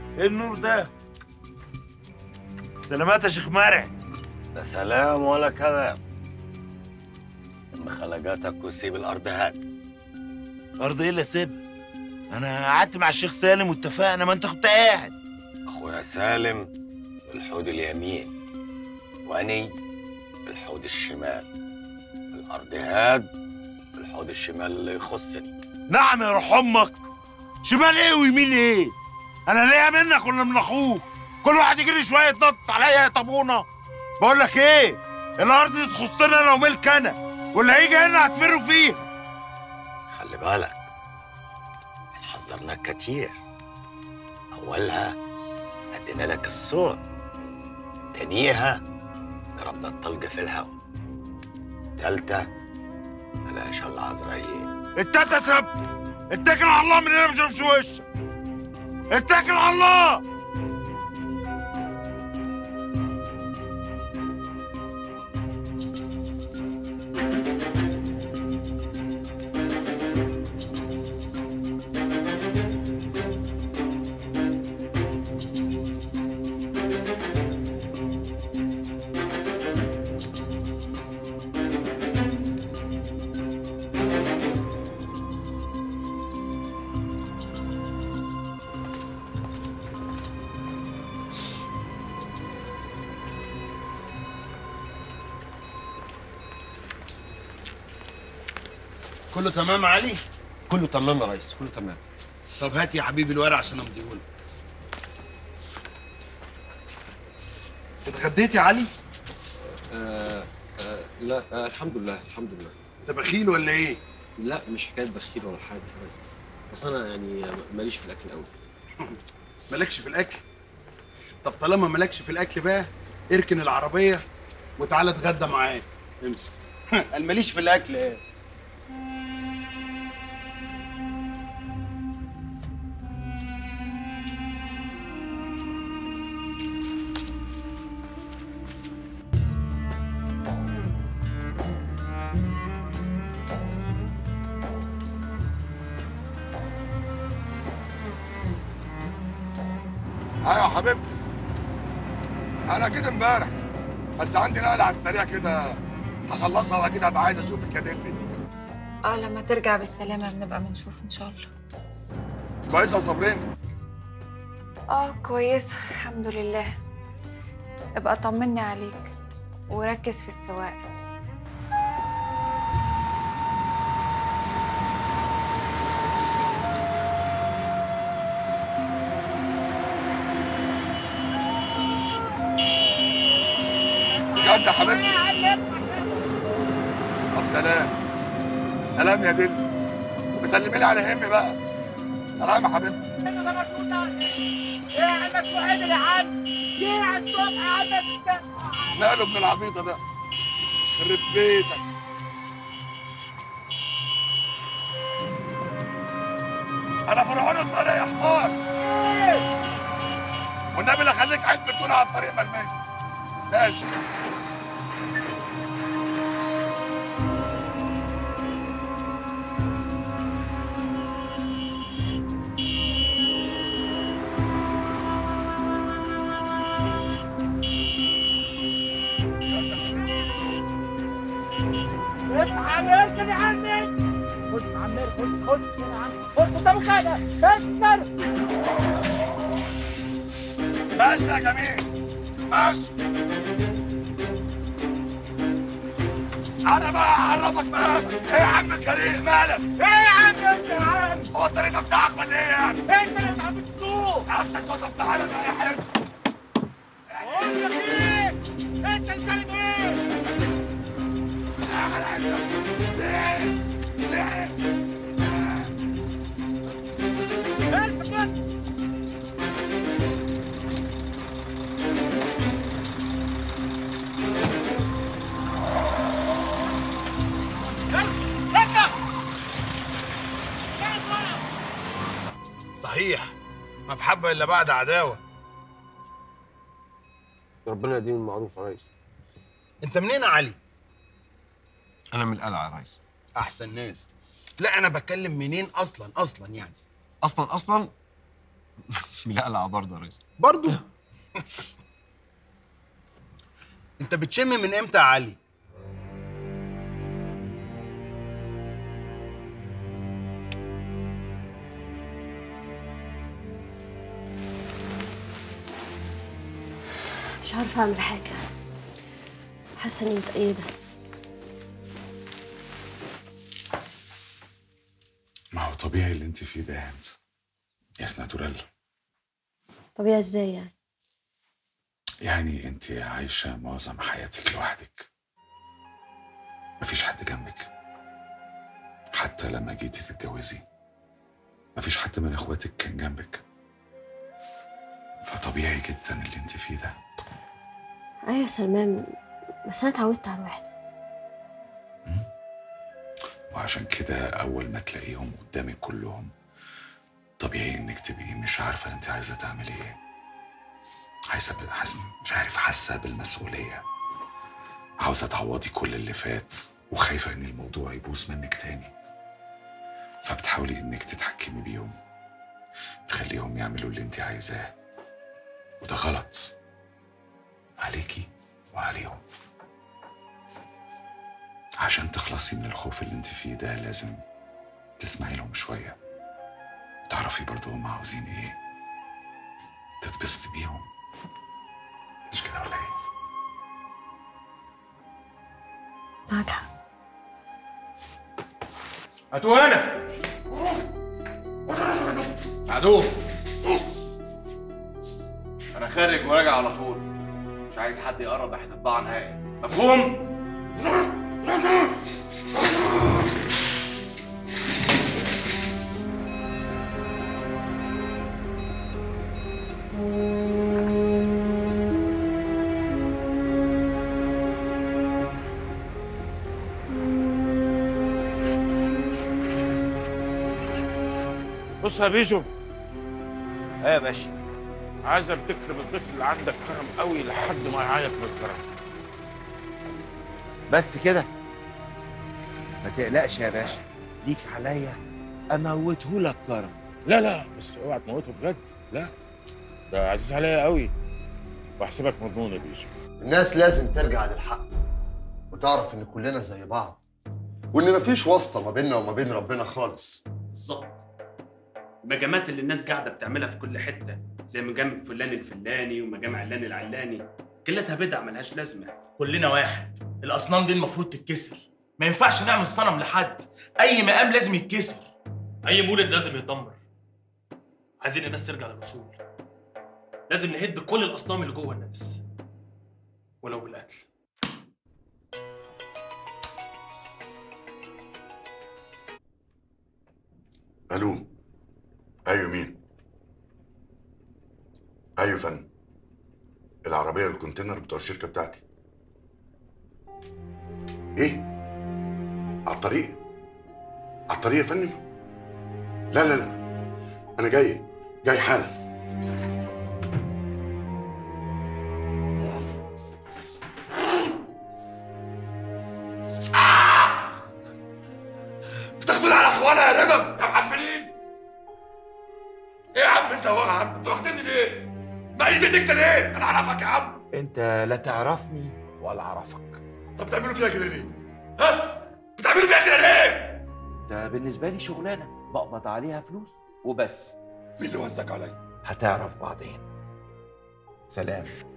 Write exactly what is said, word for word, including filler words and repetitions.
ايه النور ده؟ سلامات يا شيخ مرعي. لا سلام ولا كلام. ان خلقاتك وسيب الارض هات. ارض ايه اللي اسيبها؟ انا قعدت مع الشيخ سالم واتفقنا، ما انت كنت قاعد. اخويا سالم بالحوض اليمين واني بالحوض الشمال. الارض هاد بالحوض الشمال اللي يخصني. نعم يا روح امك. شمال ايه ويمين ايه؟ انا ليا منك ولا من اخوك؟ كل واحد يجري شويه يتنطط عليا يا طابونه. بقول لك ايه؟ الارض دي تخصني انا وملك انا، واللي هيجي هنا هتفروا فيها. خلي بالك، حذرناك كتير. اولها ادينا لك الصوت، تانيها ضربنا الطلقه في الهواء، تالتة بلاش الله عزرائيل. التالتة ثبت. اتكل على الله من هنا ما اشوفش وشك. اتكل على الله. كله تمام يا علي؟ كله تمام يا ريس، كله تمام. طب هات يا حبيبي الورق عشان امضيهولك. اتغديت يا علي؟ آه آه لا آه الحمد لله الحمد لله. انت بخيل ولا ايه؟ لا مش حكايه بخيل ولا حاجه يا ريس، بس انا يعني ماليش في الاكل قوي. مالكش في الاكل؟ طب طالما مالكش في الاكل بقى اركن العربيه وتعالى اتغدى معايا. امسك. قال ماليش في الاكل ايه؟ ايوه يا حبيبتي، انا كده امبارح بس عندي نقله على السريع كده هخلصها واكيد هبقى عايز اشوفك يا دلي. اه لما ترجع بالسلامة بنبقى بنشوف ان شاء الله. كويسه يا صابرين؟ اه كويسة الحمد لله. ابقى طمني عليك وركز في السواقة. بجد يا حبيبتي؟ طب سلام. سلام يا دل. وسلمي لي على همي بقى. سلام يا حبيبتي. ايه يا عم مفتوح عدل يا عم؟ ايه على الصبح يا عم؟ ماله ابن العبيطه ده؟ خرب بيتك. انا فرعون الطريق يا حمار. والنبي لا خليك عيد بتكون على الطريق مرمي. ماشي. خش عم اركب يا عمي. خش يا عم خش خش يا عم خش قدام الخانة. استر. ماشي يا جميل. ماشي. انا بقى هعرفك مقامك. ايه يا عم كريم مالك؟ ايه يا عم انت يا عم؟ هو الطريق ده بتاعك ولا ايه يعني؟ انت اللي بتعرف تسوق. ما اعرفش اسوق. طب تعالى بقى يا حلو. بقول لك ايه؟ انت اللي كلمة ايه؟ صحيح، ما بحبة الا بعد عداوه. ربنا يديم المعروف يا ريس. انت منين يا علي؟ انا من القلعه يا ريس. احسن ناس. لا انا بتكلم منين اصلا اصلا يعني. اصلا اصلا ملقلع برضه يا ريس. برضه انت بتشم من امتى يا علي؟ مش عارفة أعمل حاجة، حاسة إني متأيدة. ما هو طبيعي اللي انت فيه ده يا هند، ياس ناتورال. طبيعي إزاي يعني؟ يعني انت عايشة معظم حياتك لوحدك، مفيش حد جنبك. حتى لما جيتي تتجوزي مفيش حد من اخواتك كان جنبك، فطبيعي جدا اللي انت فيه ده. أيوة يا سلمان، بس أنا اتعودت على الوحدة. وعشان كده اول ما تلاقيهم قدامك كلهم طبيعي انك تبقي مش عارفة انت عايزة تعملي ايه. عايزة حاسة مش عارف، حاسة بالمسؤولية، عاوزة تعوضي كل اللي فات وخايفة ان الموضوع يبوظ منك تاني، فبتحاولي انك تتحكمي بيهم، تخليهم يعملوا اللي انت عايزاه، وده غلط عليكي وعليهم. عشان تخلصي من الخوف اللي انت فيه ده لازم تسمعي لهم شوية، تعرفي برضو هم عاوزين ايه، تتبسطي بيهم. مش كده ولا ايه؟ معاك حق. هاتوه هنا. عدو، انا خارج وراجع على طول، مش عايز حد يقرب ناحيه الضاعه نهائي، مفهوم؟ بص يا بيجو. ايه يا باشا؟ عايزك تكرم الضيف اللي عندك كرم قوي لحد ما يعيط من الكرم. بس كده؟ ما تقلقش يا باشا، ليك عليا اموته لك كرم. لا لا بس اوعى تموته بجد، لا ده عزيز عليا قوي واحسبك مضمون يا بيجو. الناس لازم ترجع للحق وتعرف ان كلنا زي بعض، وان مفيش واسطه ما بيننا وما بين ربنا خالص. بالظبط. المجامات اللي الناس قاعده بتعملها في كل حته زي مجامع فلان الفلاني ومجامع علان العلاني كلتها بدع ملهاش لازمه. كلنا واحد، الاصنام دي المفروض تتكسر، ما ينفعش نعمل صنم لحد، اي مقام لازم يتكسر، اي مولد لازم يتدمر. عايزين الناس ترجع للاصول، لازم نهد كل الاصنام اللي جوه الناس ولو بالقتل. الو. ايوه مين؟ ايوه فندم، العربيه والكونتينر بتوع الشركه بتاعتي. ايه؟ على الطريق؟ على الطريق يا فندم؟ لا لا لا، انا جاي جاي حالا. بتاخدوني على اخوانا يا رمم يا معفنين. ايه يا عم انت هو يا عم؟ انت واخدني ليه؟ مقيد انك ليه؟ انا اعرفك يا عم. انت لا تعرفني ولا اعرفك. طب بتعملوا فيها كده ليه؟ ها؟ بتعملوا فيها كده ليه؟ ده بالنسبه لي شغلانه بقبض عليها فلوس وبس. مين اللي وزك عليا؟ هتعرف بعدين. سلام.